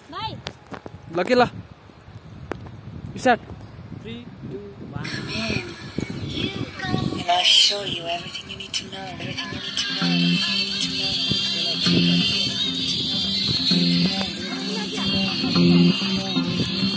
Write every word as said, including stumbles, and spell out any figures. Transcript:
Bye. Lucky lah. Start. Three, two, one. And I'll show you everything you need to know. Everything you need to know. Everything you need to know. Everything you need to know.